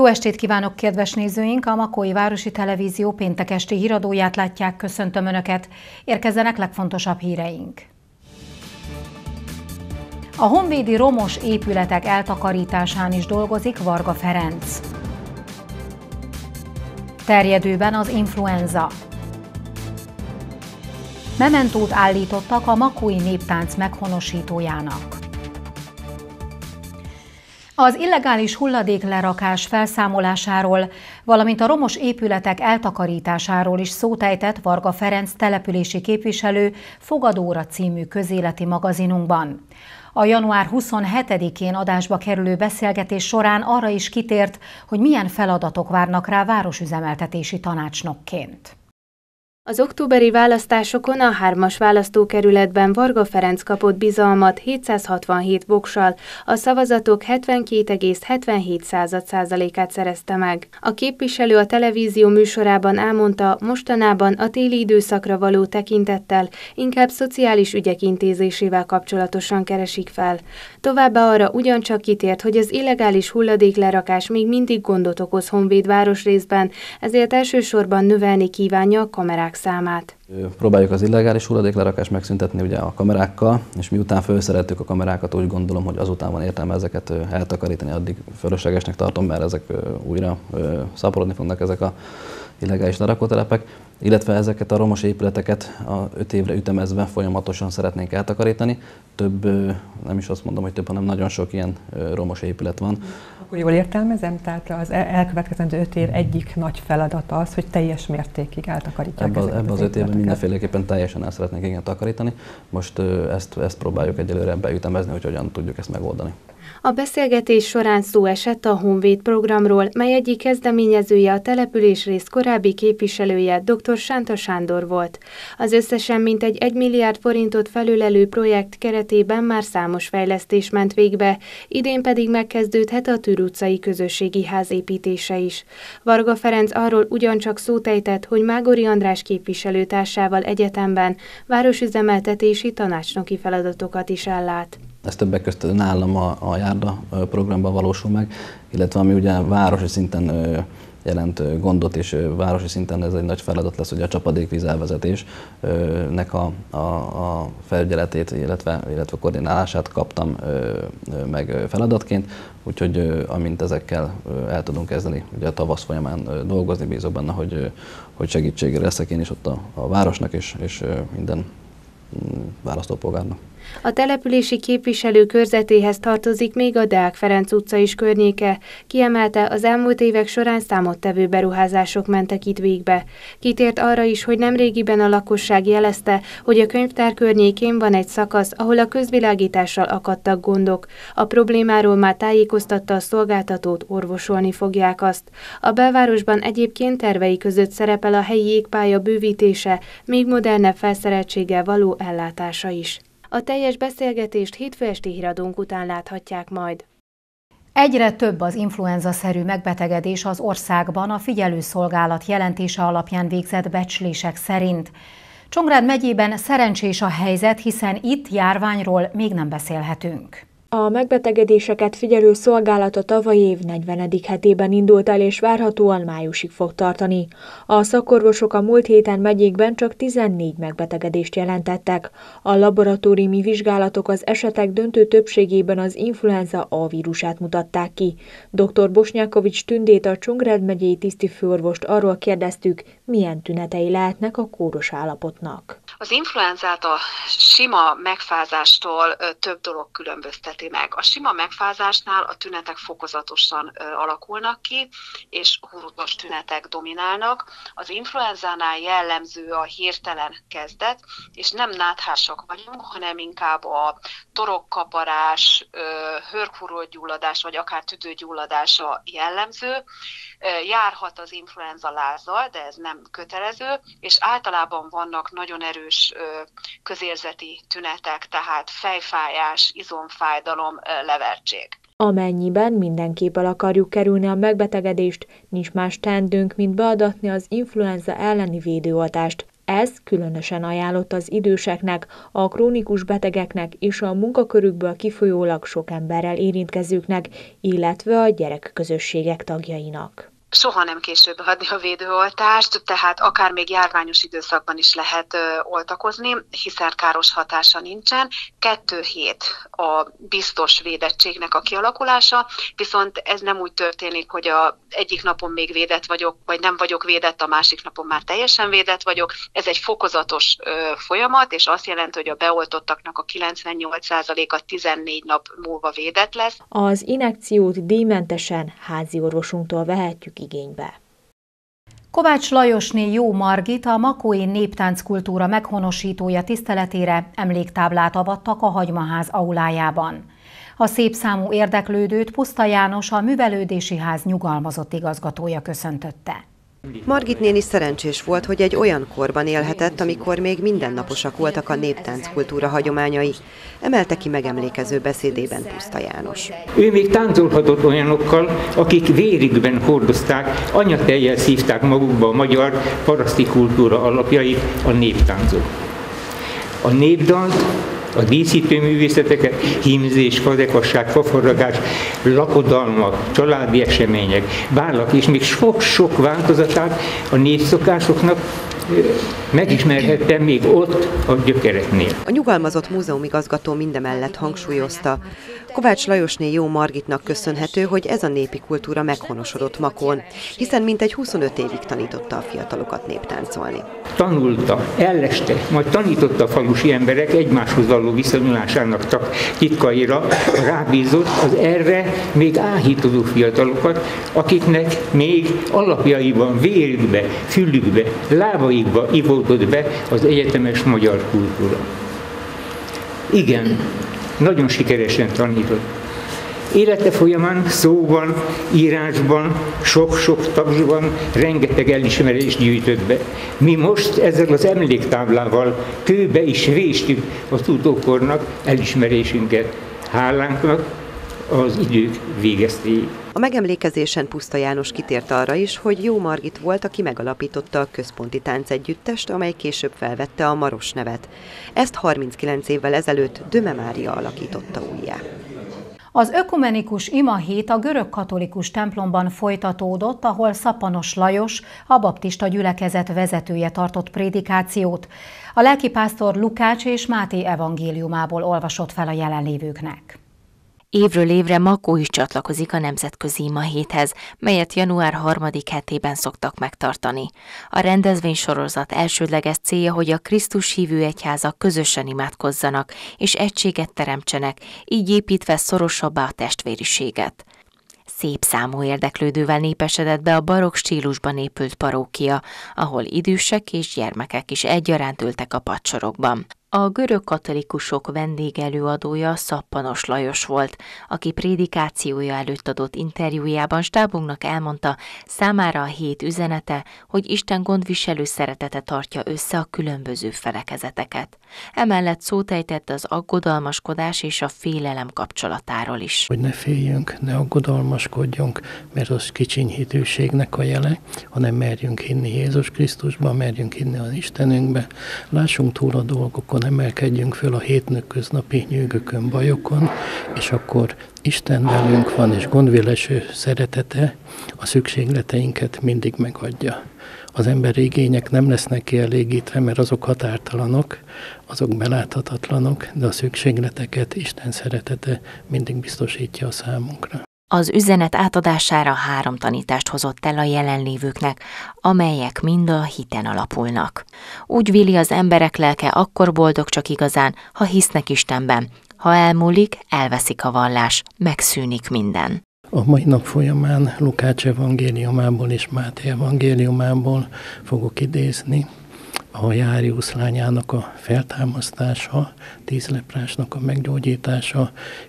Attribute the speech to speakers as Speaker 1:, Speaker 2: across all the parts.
Speaker 1: Jó estét kívánok, kedves nézőink! A Makói Városi Televízió péntek esti híradóját látják, köszöntöm Önöket. Érkezzenek legfontosabb híreink. A honvédi romos épületek eltakarításán is dolgozik Varga Ferenc. Terjedőben az influenza. Mementót állítottak a makói néptánc meghonosítójának. Az illegális hulladéklerakás felszámolásáról, valamint a romos épületek eltakarításáról is szót ejtett Varga Ferenc települési képviselő Fogadóra című közéleti magazinunkban. A január 27-én adásba kerülő beszélgetés során arra is kitért, hogy milyen feladatok várnak rá városüzemeltetési tanácsnokként.
Speaker 2: Az októberi választásokon a 3-as választókerületben Varga Ferenc kapott bizalmat 767 voksal, a szavazatok 72,77%-át szerezte meg. A képviselő a televízió műsorában elmondta, mostanában a téli időszakra való tekintettel inkább szociális ügyek intézésével kapcsolatosan keresik fel. Továbbá arra ugyancsak kitért, hogy az illegális hulladéklerakás még mindig gondot okoz Honvéd városrészben, ezért elsősorban növelni kívánja a kamerák számát.
Speaker 3: Próbáljuk az illegális hulladéklerakást megszüntetni ugye a kamerákkal, és miután felszereltük a kamerákat, úgy gondolom, hogy azután van értelme ezeket eltakarítani, addig fölöslegesnek tartom, mert ezek újra szaporodni fognak ezek a illegális lerakótelepek, illetve ezeket a romos épületeket 5 évre ütemezve folyamatosan szeretnénk eltakarítani. Több, nem is azt mondom, hogy több, hanem nagyon sok ilyen romos épület van.
Speaker 4: Akkor jól értelmezem, tehát az elkövetkezendő 5 év egyik nagy feladata az, hogy teljes mértékig eltakarítják ezeket.
Speaker 3: Ebben az 5 évben mindenféleképpen teljesen el szeretnénk igen takarítani. Most ezt próbáljuk egyelőre beütemezni, hogy hogyan tudjuk ezt megoldani.
Speaker 2: A beszélgetés során szó esett a Honvéd programról, mely egyik kezdeményezője a településrész korábbi képviselője dr. Sánta Sándor volt. Az összesen mintegy 1 milliárd forintot felülelő projekt keretében már számos fejlesztés ment végbe, idén pedig megkezdődhet a Tűr utcai közösségi ház építése is. Varga Ferenc arról ugyancsak szót ejtett, hogy Mágori András képviselőtársával egyetemben városüzemeltetési tanácsnoki feladatokat is ellát.
Speaker 3: Ez többek között nálam a járda programban valósul meg, illetve ami ugye városi szinten jelent gondot, és városi szinten ez egy nagy feladat lesz, hogy a csapadékvíz elvezetésnek a felügyeletét, illetve koordinálását kaptam meg feladatként, úgyhogy amint ezekkel el tudunk kezdeni, ugye a tavasz folyamán dolgozni, bízok benne, hogy segítségére leszek én is ott a városnak és minden választópolgárnak.
Speaker 2: A települési képviselő körzetéhez tartozik még a Deák Ferenc utca is környéke. Kiemelte, az elmúlt évek során számottevő beruházások mentek itt végbe. Kitért arra is, hogy nemrégiben a lakosság jelezte, hogy a könyvtár környékén van egy szakasz, ahol a közvilágítással akadtak gondok. A problémáról már tájékoztatta a szolgáltatót, orvosolni fogják azt. A belvárosban egyébként tervei között szerepel a helyi jégpálya bővítése, még modernebb felszereltséggel való ellátása is. A teljes beszélgetést hétfő esti híradónk után láthatják majd.
Speaker 1: Egyre több az influenza-szerű megbetegedés az országban a figyelőszolgálat jelentése alapján végzett becslések szerint. Csongrád megyében szerencsés a helyzet, hiszen itt járványról még nem beszélhetünk.
Speaker 5: A megbetegedéseket figyelő szolgálat a tavalyi év 40. hetében indult el, és várhatóan májusig fog tartani. A szakorvosok a múlt héten megyékben csak 14 megbetegedést jelentettek. A laboratóriumi vizsgálatok az esetek döntő többségében az influenza A vírusát mutatták ki. Dr. Bosnyákovics Tündét, a Csongrád megyei tisztifőorvost arról kérdeztük, milyen tünetei lehetnek a kóros állapotnak.
Speaker 6: Az influenzát a sima megfázástól több dolog különbözteti meg. A sima megfázásnál a tünetek fokozatosan alakulnak ki, és hurutos tünetek dominálnak. Az influenzánál jellemző a hirtelen kezdet, és nem náthásak vagyunk, hanem inkább a torokkaparás, hőrkúrógyulladás, vagy akár tüdőgyulladása jellemző. Járhat az influenza lázzal, de ez nem kötelező, és általában vannak nagyon erős közérzeti tünetek, tehát fejfájás, izomfájdalom, levertség.
Speaker 5: Amennyiben mindenképp el akarjuk kerülni a megbetegedést, nincs más teendőnk, mint beadatni az influenza elleni védőoltást. Ez különösen ajánlott az időseknek, a krónikus betegeknek és a munkakörükből kifolyólag sok emberrel érintkezőknek, illetve a gyerekközösségek tagjainak.
Speaker 6: Soha nem később adni a védőoltást, tehát akár még járványos időszakban is lehet oltakozni, hiszen káros hatása nincsen. 2 hét a biztos védettségnek a kialakulása, viszont ez nem úgy történik, hogy egyik napon még védett vagyok, vagy nem vagyok védett, a másik napon már teljesen védett vagyok. Ez egy fokozatos folyamat, és azt jelenti, hogy a beoltottaknak a 98%-a 14 nap múlva védett lesz.
Speaker 5: Az injekciót díjmentesen házi orvosunktól vehetjük igénybe.
Speaker 1: Kovács Lajosné Jó Margit, a makói néptánckultúra meghonosítója tiszteletére emléktáblát avattak a Hagymaház aulájában. A szép számú érdeklődőt Puszta János, a Művelődési Ház nyugalmazott igazgatója köszöntötte.
Speaker 7: Margit néni szerencsés volt, hogy egy olyan korban élhetett, amikor még mindennaposak voltak a néptánckultúra hagyományai, emelte ki megemlékező beszédében Puszta János.
Speaker 8: Ő még táncolhatott olyanokkal, akik vérükben hordozták, anyatejjel szívták magukba a magyar paraszti kultúra alapjait, a néptáncot. A népdalt, a díszítőművészeteket, hímzés, fazekasság, fafaragás, lakodalmak, családi események, vállak és még sok-sok változatát a népszokásoknak megismerhettem még ott a gyökereknél.
Speaker 7: A nyugalmazott múzeumigazgató mindemellett hangsúlyozta, Kovács Lajosné Jó Margitnak köszönhető, hogy ez a népi kultúra meghonosodott Makón, hiszen mintegy 25 évig tanította a fiatalokat néptáncolni.
Speaker 8: Tanulta, elleste, majd tanította a falusi emberek egymáshoz való viszonyulásának titkaira, rábízott az erre még áhítozó fiatalokat, akiknek még alapjaiban, vérükbe, fülükbe, lábaikba ivódott be az egyetemes magyar kultúra. Igen, nagyon sikeresen tanított. Élete folyamán szóban, írásban, sok-sok tapsban rengeteg elismerést gyűjtött be. Mi most ezzel az emléktáblával kőbe is véstük az utókornak elismerésünket, hálánknak az idők végeztéig.
Speaker 7: A megemlékezésen Puszta János kitért arra is, hogy Jó Margit volt, aki megalapította a központi táncegyüttest, amely később felvette a Maros nevet. Ezt 39 évvel ezelőtt Döme Mária alakította újjá.
Speaker 1: Az ökumenikus imahét a görögkatolikus templomban folytatódott, ahol Szappanos Lajos, a baptista gyülekezet vezetője tartott prédikációt. A lelkipásztor Lukács és Máté evangéliumából olvasott fel a jelenlévőknek.
Speaker 9: Évről évre Makó is csatlakozik a Nemzetközi Imahéthez, melyet január 3. hetében szoktak megtartani. A rendezvénysorozat elsődleges célja, hogy a Krisztus hívő egyházak közösen imádkozzanak és egységet teremtsenek, így építve szorosabbá a testvériséget. Szép számú érdeklődővel népesedett be a barokk stílusban épült parókia, ahol idősek és gyermekek is egyaránt ültek a padsorokban. A görög katolikusok vendégelőadója Szappanos Lajos volt, aki prédikációja előtt adott interjújában stábunknak elmondta, számára a hét üzenete, hogy Isten gondviselő szeretete tartja össze a különböző felekezeteket. Emellett szót ejtett az aggodalmaskodás és a félelem kapcsolatáról is.
Speaker 10: Hogy ne féljünk, ne aggodalmaskodjunk, mert az kicsinyhitőségnek a jele, hanem merjünk hinni Jézus Krisztusban, merjünk hinni az Istenünkbe, lássunk túl a dolgokon, emelkedjünk föl a hétköznapi nyűgökön, bajokon, és akkor Isten velünk van, és gondvileső szeretete a szükségleteinket mindig megadja. Az emberi igények nem lesznek kielégítve, mert azok határtalanok, azok beláthatatlanok, de a szükségleteket Isten szeretete mindig biztosítja a számunkra.
Speaker 9: Az üzenet átadására 3 tanítást hozott el a jelenlévőknek, amelyek mind a hiten alapulnak. Úgy véli, az emberek lelke akkor boldog csak igazán, ha hisznek Istenben. Ha elmúlik, elveszik a vallás, megszűnik minden.
Speaker 10: A mai nap folyamán Lukács evangéliumából és Máté evangéliumából fogok idézni a Járiusz lányának a feltámasztása, 10 leprásnak a meggyógyítása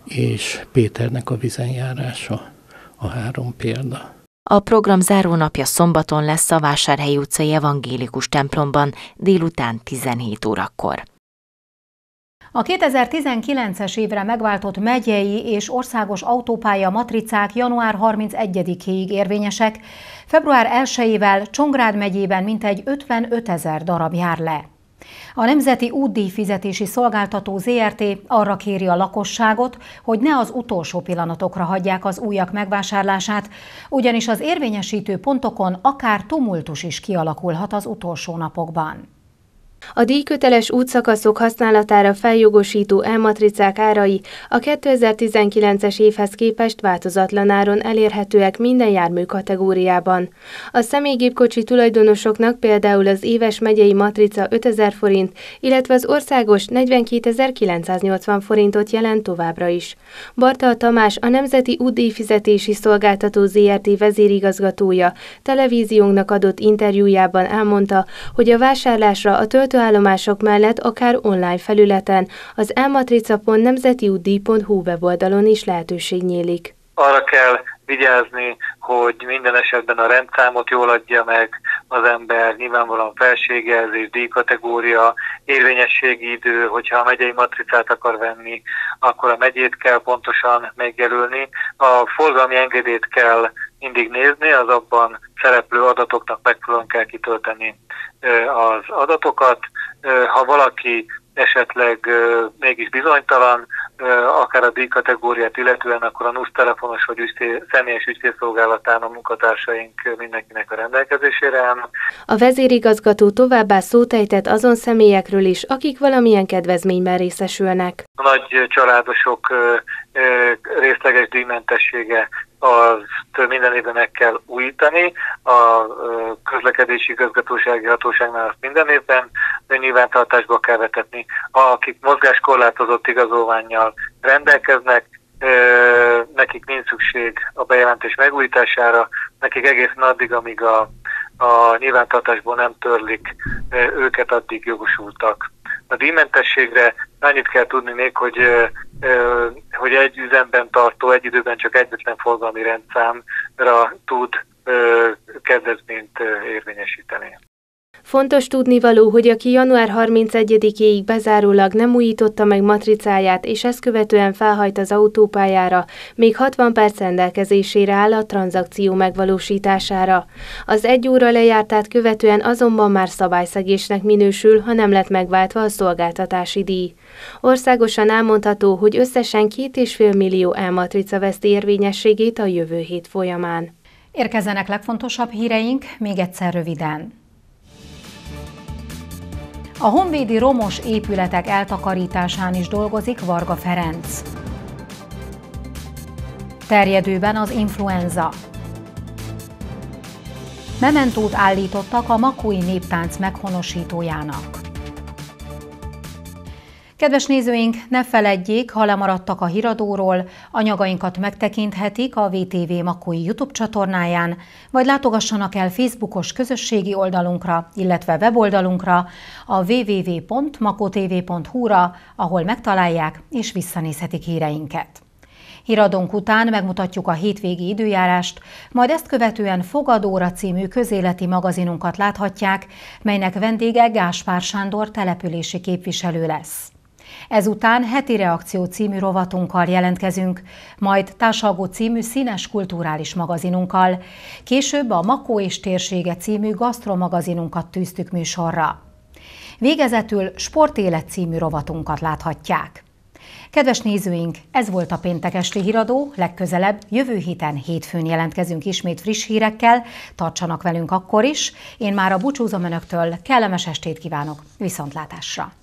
Speaker 10: és Péternek a vízen járása, a 3 példa.
Speaker 9: A program zárónapja szombaton lesz a Vásárhelyi utcai evangélikus templomban délután 17 órakor.
Speaker 1: A 2019-es évre megváltott megyei és országos autópálya matricák január 31-éig érvényesek, február 1-ével Csongrád megyében mintegy 55 000 darab jár le. A Nemzeti Útdíjfizetési Szolgáltató Zrt. Arra kéri a lakosságot, hogy ne az utolsó pillanatokra hagyják az újak megvásárlását, ugyanis az érvényesítő pontokon akár tumultus is kialakulhat az utolsó napokban.
Speaker 2: A díjköteles útszakaszok használatára feljogosító elmatricák árai a 2019-es évhez képest változatlan áron elérhetőek minden jármű kategóriában. A személygépkocsi tulajdonosoknak például az éves megyei matrica 5000 forint, illetve az országos 42.980 forintot jelent továbbra is. Bartal Tamás, a Nemzeti Útdíjfizetési Szolgáltató Zrt. Vezérigazgatója televíziónknak adott interjújában elmondta, hogy a vásárlásra a töltőállomások mellett akár online felületen, az elmatrica.nemzetiútdíj.hu weboldalon is lehetőség nyílik.
Speaker 11: Arra kell vigyázni, hogy minden esetben a rendszámot jól adja meg az ember, nyilvánvalóan felségjelzés, díjkategória, érvényességi idő, hogyha a megyei matricát akar venni, akkor a megyét kell pontosan megjelölni. A forgalmi engedélyt kell mindig nézni, az abban szereplő adatoknak megfelelően kell kitölteni az adatokat. Ha valaki esetleg mégis bizonytalan, akár a díjkategóriát illetően, akkor a NUSZ telefonos vagy személyes ügyfélszolgálatán a munkatársaink mindenkinek a rendelkezésére állnak.
Speaker 2: A vezérigazgató továbbá szót ejtett azon személyekről is, akik valamilyen kedvezményben részesülnek.
Speaker 11: A nagy családosok részleges díjmentessége azt minden évben meg kell újítani. A közlekedési igazgatósági hatóságnál azt minden évben nyilvántartásba kell vetetni. Akik mozgáskorlátozott igazolvánnyal rendelkeznek, nekik nincs szükség a bejelentés megújítására, nekik egészen addig, amíg a nyilvántartásból nem törlik őket, addig jogosultak. A díjmentességre annyit kell tudni még, hogy egy üzemben tartó, egy időben csak egyetlen forgalmi rendszámra tud kedvezményt érvényesíteni.
Speaker 2: Fontos tudnivaló, hogy aki január 31-éig bezárólag nem újította meg matricáját, és ezt követően felhajt az autópályára, még 60 perc rendelkezésére áll a tranzakció megvalósítására. Az 1 óra lejártát követően azonban már szabályszegésnek minősül, ha nem lett megváltva a szolgáltatási díj. Országosan elmondható, hogy összesen 2,5 millió elmatrica veszti érvényességét a jövő hét folyamán.
Speaker 1: Érkezzenek legfontosabb híreink, még egyszer röviden. A honvédi romos épületek eltakarításán is dolgozik Varga Ferenc. Terjedőben az influenza. Mementót állítottak a makói néptánc meghonosítójának. Kedves nézőink, ne feledjék, ha lemaradtak a híradóról, anyagainkat megtekinthetik a VTV Makói YouTube csatornáján, vagy látogassanak el Facebookos közösségi oldalunkra, illetve weboldalunkra, a www.makotv.hu-ra, ahol megtalálják és visszanézhetik híreinket. Híradónk után megmutatjuk a hétvégi időjárást, majd ezt követően Fogadóra című közéleti magazinunkat láthatják, melynek vendége Gáspár Sándor települési képviselő lesz. Ezután Heti Reakció című rovatunkkal jelentkezünk, majd Társalgó című színes kulturális magazinunkkal, később a Makó és térsége című gasztromagazinunkat tűztük műsorra. Végezetül Sportélet című rovatunkat láthatják. Kedves nézőink, ez volt a péntek esti híradó, legközelebb jövő héten hétfőn jelentkezünk ismét friss hírekkel, tartsanak velünk akkor is, én már búcsúzom önöktől, kellemes estét kívánok, viszontlátásra!